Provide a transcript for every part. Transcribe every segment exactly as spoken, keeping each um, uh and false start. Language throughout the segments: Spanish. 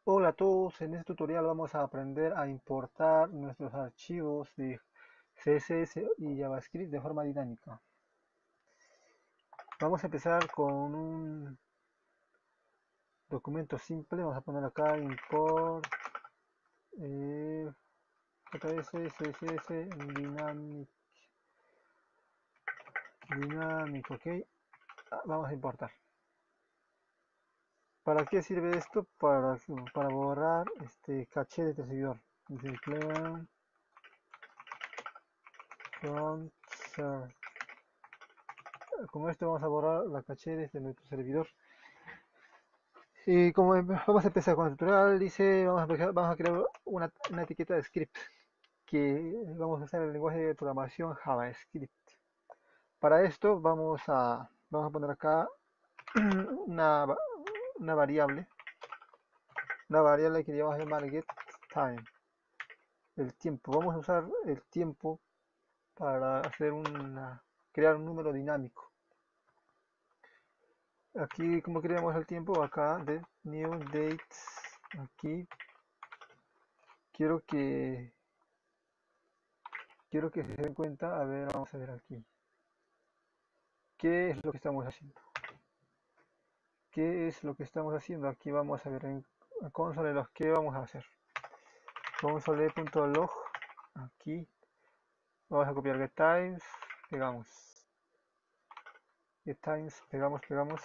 Hola a todos, en este tutorial vamos a aprender a importar nuestros archivos de C S S y JavaScript de forma dinámica. Vamos a empezar con un documento simple, vamos a poner acá import eh, js, css, dynamic, dynamic, ok. Ah, vamos a importar. ¿Para qué sirve esto? Para, para borrar este caché de este servidor. Dice clear from server. Con esto vamos a borrar la caché desde nuestro servidor. Y como em- vamos a empezar con el tutorial, dice, vamos a, empezar- vamos a crear una, una etiqueta de script que vamos a usar el lenguaje de programación JavaScript. Para esto vamos a, vamos a poner acá una, va- una variable, una variable que vamos a llamar getTime, el tiempo. Vamos a usar el tiempo para hacer una, crear un número dinámico. Aquí, como creamos el tiempo, acá de new dates, aquí quiero que quiero que se den cuenta, a ver, vamos a ver aquí. ¿Qué es lo que estamos haciendo? ¿Qué es lo que estamos haciendo? Aquí vamos a ver en console.log qué vamos a hacer. Console.log, aquí vamos a copiar getTimes, pegamos. getTimes, pegamos, pegamos.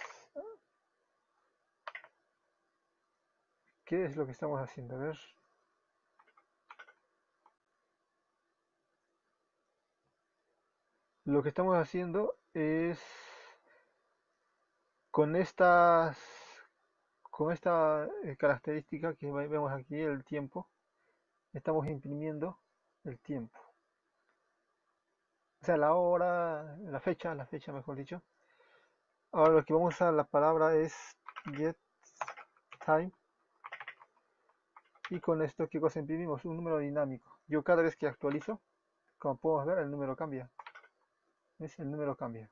¿Qué es lo que estamos haciendo? A ver. Lo que estamos haciendo es con estas con esta eh, característica que vemos aquí, el tiempo, estamos imprimiendo el tiempo. O sea, la hora, la fecha, la fecha mejor dicho. Ahora lo que vamos a usar la palabra es getTime y con esto, ¿qué cosa imprimimos? Un número dinámico. Yo cada vez que actualizo, como podemos ver, el número cambia. ¿Ves? El número cambia.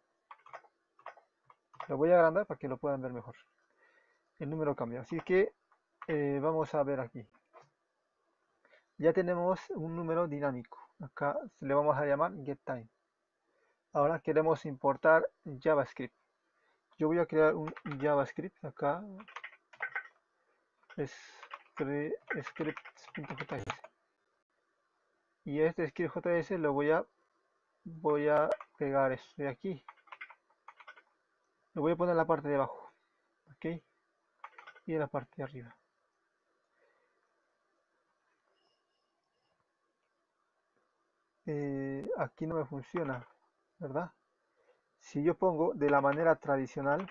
Lo voy a agrandar para que lo puedan ver mejor. El número cambia. Así que eh, vamos a ver aquí. Ya tenemos un número dinámico. Acá le vamos a llamar getTime. Ahora queremos importar JavaScript. Yo voy a crear un JavaScript acá. Es scripts.js. Y este script.js lo voy a voy a pegar esto de aquí. Lo voy a poner en la parte de abajo. ¿Ok? Y en la parte de arriba. Eh, aquí no me funciona, ¿verdad? Si yo pongo de la manera tradicional,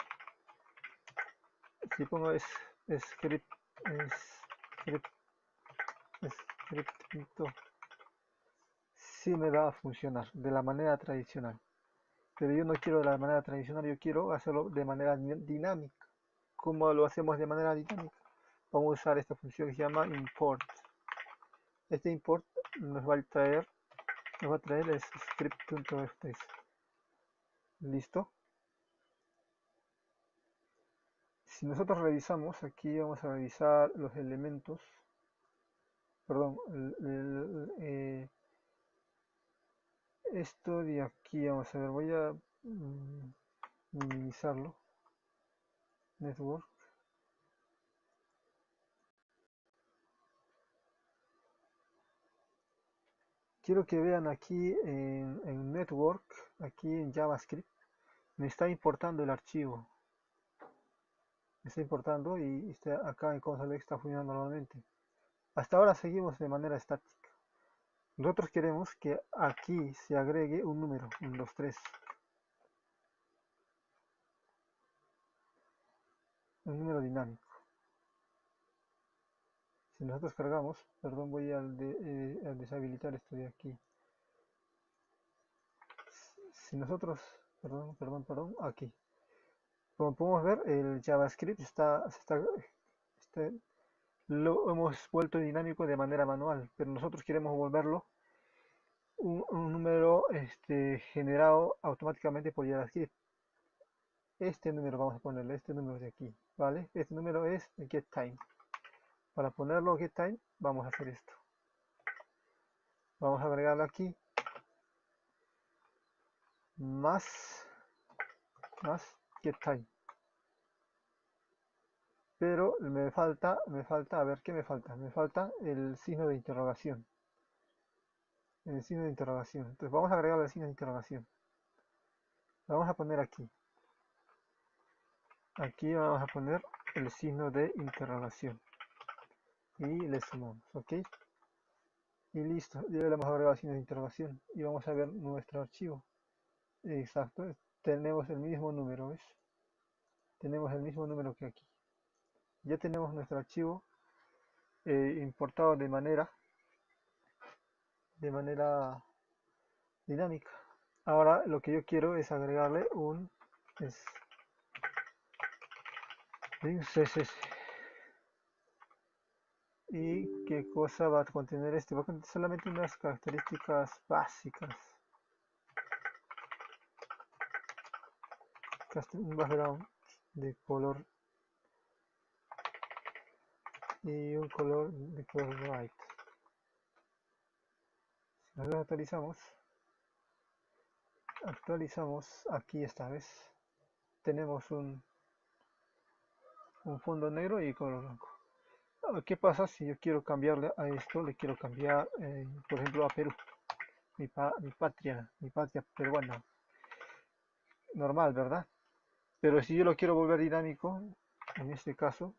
si pongo es, script, es, script, script, sí me va a funcionar de la manera tradicional. Pero yo no quiero de la manera tradicional, yo quiero hacerlo de manera dinámica. ¿Cómo lo hacemos de manera dinámica? Vamos a usar esta función que se llama import. Este import nos va a traer, nos va a traer el script.js. ¿Listo? Si nosotros revisamos, aquí vamos a revisar los elementos, perdón, el, el, eh, esto de aquí, vamos a ver, voy a mm, minimizarlo, network. Quiero que vean aquí en, en network, aquí en JavaScript, me está importando el archivo, me está importando y está acá en console está funcionando normalmente. Hasta ahora seguimos de manera estática. Nosotros queremos que aquí se agregue un número, un dos tres, un número dinámico. Si nosotros cargamos, perdón, voy a, de, eh, a deshabilitar esto de aquí. Si nosotros, perdón, perdón, perdón, aquí. Como podemos ver, el JavaScript está, está, está lo hemos vuelto dinámico de manera manual, pero nosotros queremos volverlo un, un número este, generado automáticamente por JavaScript. Este número vamos a ponerle, este número de aquí, ¿vale? Este número es getTime. Para ponerlo getTime, vamos a hacer esto. Vamos a agregarlo aquí. Más, más getTime. Pero me falta, me falta, a ver, ¿qué me falta? Me falta el signo de interrogación. El signo de interrogación. Entonces vamos a agregar el signo de interrogación. Lo vamos a poner aquí. Aquí vamos a poner el signo de interrogación. Y le sumamos, ¿ok? Y listo, ya le hemos agregado el signo de interrogación. Y vamos a ver nuestro archivo. Exacto, tenemos el mismo número, ¿ves? Tenemos el mismo número que aquí. Ya tenemos nuestro archivo eh, importado de manera de manera dinámica. Ahora lo que yo quiero es agregarle un string C S S. ¿Y qué cosa va a contener este? Va a contener solamente unas características básicas. Un background de color y un color de color white. Si nosotros actualizamos, actualizamos aquí esta vez, tenemos un, un fondo negro y color blanco. ¿Qué pasa si yo quiero cambiarle a esto? Le quiero cambiar, eh, por ejemplo, a Perú, mi, pa mi patria, mi patria peruana. Normal, ¿verdad? Pero si yo lo quiero volver dinámico, en este caso,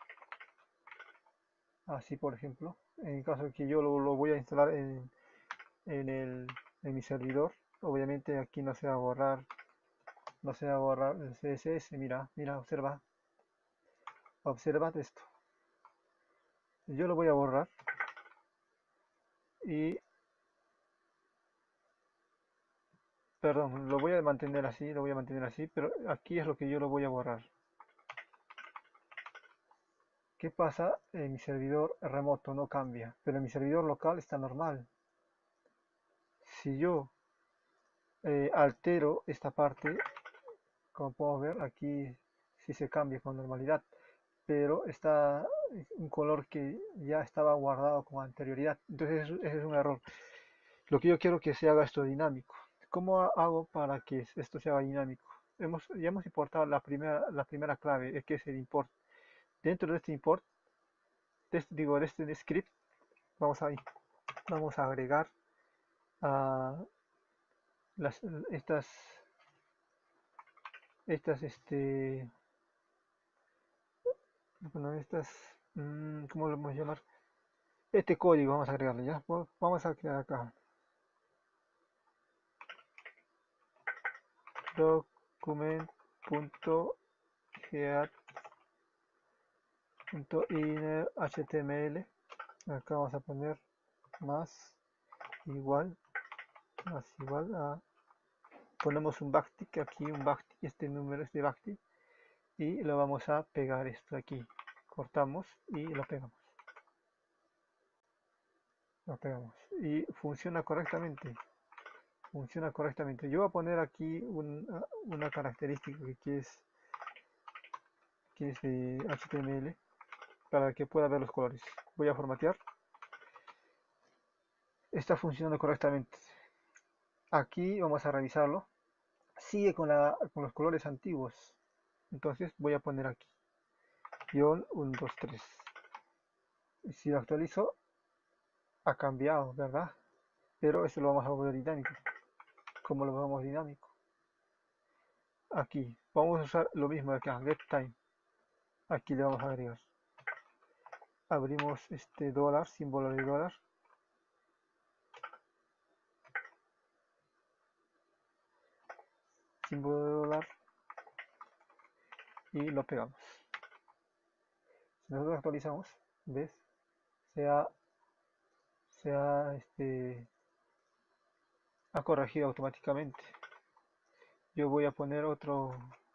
así por ejemplo, en el caso de que yo lo, lo voy a instalar en, en, el, en mi servidor, obviamente aquí no se va a borrar, no se va a borrar el C S S, mira, mira, observa, observa esto. Yo lo voy a borrar y, perdón, lo voy a mantener así, lo voy a mantener así, pero aquí es lo que yo lo voy a borrar. ¿Qué pasa? En mi servidor remoto no cambia, pero en mi servidor local está normal. Si yo eh, altero esta parte, como podemos ver aquí sí se cambia con normalidad, pero está un color que ya estaba guardado con anterioridad, entonces ese es un error. Lo que yo quiero que se haga esto dinámico. ¿Cómo hago para que esto se haga dinámico? Hemos, ya hemos importado la primera, la primera clave, que es el import. Dentro de este import, de este, digo, de este script, vamos a, vamos a agregar a las, estas, estas, este, bueno, estas, mmm, ¿cómo lo vamos a llamar? Este código vamos a agregarle, ¿ya? Vamos a crear acá document.get.innerhtml. Acá vamos a poner más igual, más igual a, ponemos un backtick aquí, un backtick, este número es de backtick, y lo vamos a pegar esto aquí. Cortamos y lo pegamos. Lo pegamos. Y funciona correctamente. Funciona correctamente. Yo voy a poner aquí un, una característica que es, que es de H T M L para que pueda ver los colores. Voy a formatear. Está funcionando correctamente. Aquí vamos a revisarlo. Sigue con, la, con los colores antiguos. Entonces voy a poner aquí. Guión uno, dos, tres. Y si lo actualizo, ha cambiado, ¿verdad? Pero eso lo vamos a volver dinámico. ¿Cómo lo vamos dinámico? Aquí. Vamos a usar lo mismo de acá. getTime. Aquí le vamos a agregar. Abrimos este dólar, símbolo de dólar. Símbolo de dólar. Y lo pegamos. Si nosotros actualizamos, ¿ves? Se ha, se ha, este, ha corregido automáticamente. Yo voy a poner otro,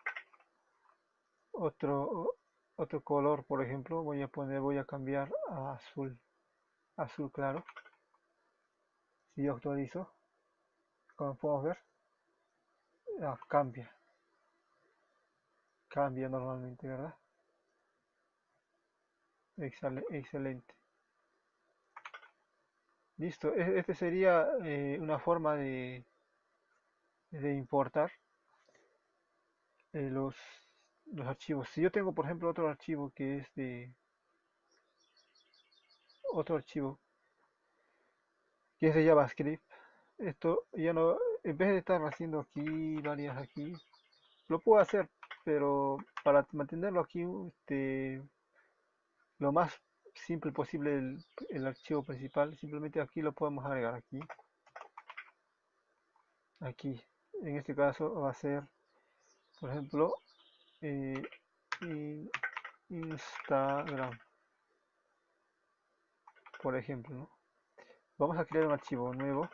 otro, otro color, por ejemplo. Voy a poner, voy a cambiar a azul, azul claro. Si yo actualizo, como podemos ver, ah, cambia, cambia normalmente, ¿verdad? Excel- excelente. Listo. E- Este sería eh, una forma de, de importar eh, los, los archivos. Si yo tengo, por ejemplo, otro archivo que es de otro archivo que es de JavaScript, esto ya no, en vez de estar haciendo aquí varias aquí, lo puedo hacer, pero para mantenerlo aquí, este, lo más simple posible el, el archivo principal, simplemente aquí lo podemos agregar aquí, aquí. En este caso va a ser, por ejemplo, eh, in- Instagram, por ejemplo, ¿no? Vamos a crear un archivo nuevo.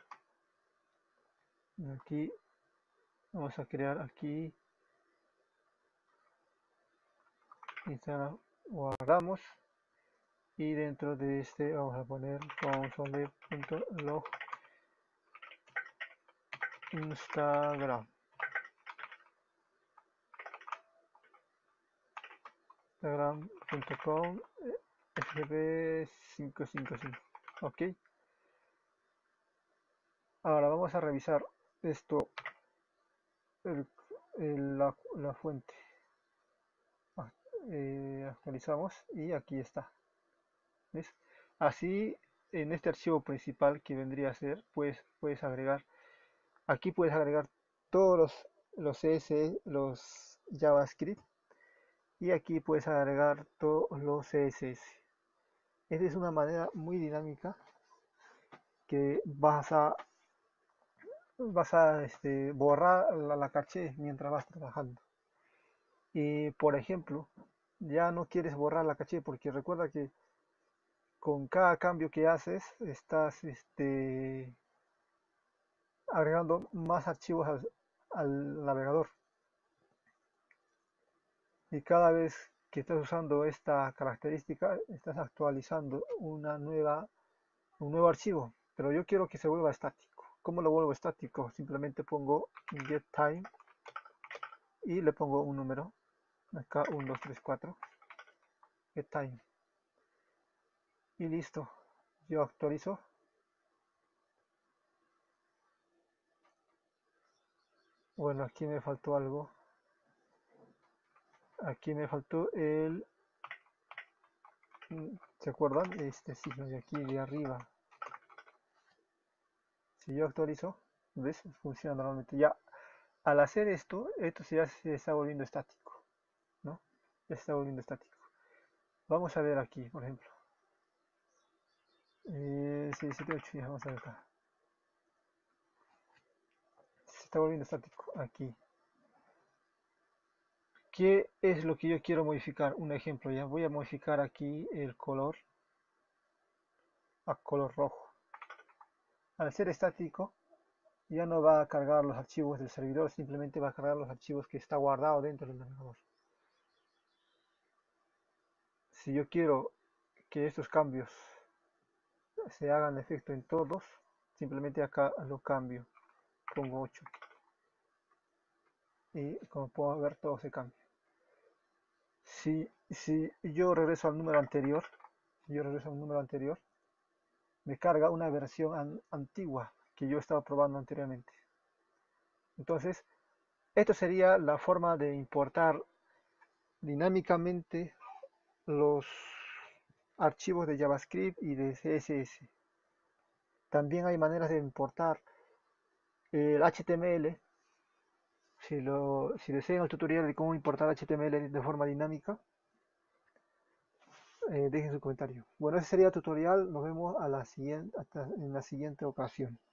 Aquí vamos a crear aquí Instagram, guardamos y dentro de este vamos a poner console.log Instagram. Instagram.com F P quinientos cincuenta y cinco. Ok. Ahora vamos a revisar esto, el- el- la, la fuente. Ah, eh, actualizamos y aquí está. ¿Ves? Así en este archivo principal que vendría a ser, pues puedes agregar, aquí puedes agregar todos los, los C S S, los JavaScript y aquí puedes agregar todos los C S S. Esta es una manera muy dinámica que vas a vas a este, borrar la, la caché mientras vas trabajando. Y por ejemplo, ya no quieres borrar la caché porque recuerda que con cada cambio que haces estás este, agregando más archivos al, al navegador. Y cada vez que estás usando esta característica, estás actualizando una nueva, un nuevo archivo. Pero yo quiero que se vuelva estático. ¿Cómo lo vuelvo estático? Simplemente pongo getTime y le pongo un número. Acá uno, dos, tres, cuatro. getTime. Y listo. Yo actualizo. Bueno, aquí me faltó algo. Aquí me faltó el... ¿Se acuerdan? Este signo de aquí de arriba. Si yo actualizo, ¿ves? Funciona normalmente. Ya, al hacer esto, esto ya se está volviendo estático, ¿no? Ya se está volviendo estático. Vamos a ver aquí, por ejemplo. Eh, seis, siete, ocho, ya vamos a ver acá. Se está volviendo estático aquí. ¿Qué es lo que yo quiero modificar? Un ejemplo, ya voy a modificar aquí el color a color rojo. Al ser estático, ya no va a cargar los archivos del servidor, simplemente va a cargar los archivos que está guardado dentro del navegador. Si yo quiero que estos cambios se hagan efecto en todos, simplemente acá lo cambio, pongo ocho y como puedo ver todo se cambia. Si, si yo regreso al número anterior, si yo regreso al número anterior, me carga una versión an antigua que yo estaba probando anteriormente. Entonces, esto sería la forma de importar dinámicamente los archivos de JavaScript y de C S S. También hay maneras de importar el H T M L. Si, lo, si desean el tutorial de cómo importar H T M L de forma dinámica, eh, dejen su comentario. Bueno, ese sería el tutorial. Nos vemos a la siguiente, hasta en la siguiente ocasión.